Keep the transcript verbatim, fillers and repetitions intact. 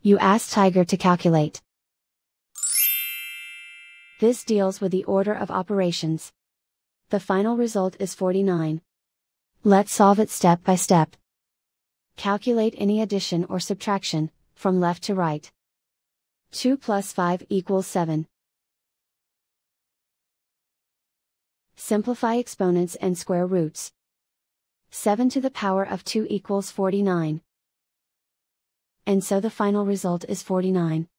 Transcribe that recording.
You ask Tiger to calculate. This deals with the order of operations. The final result is forty-nine. Let's solve it step by step. Calculate any addition or subtraction, from left to right. two plus five equals seven. Simplify exponents and square roots. seven to the power of two equals forty-nine. And so the final result is forty-nine.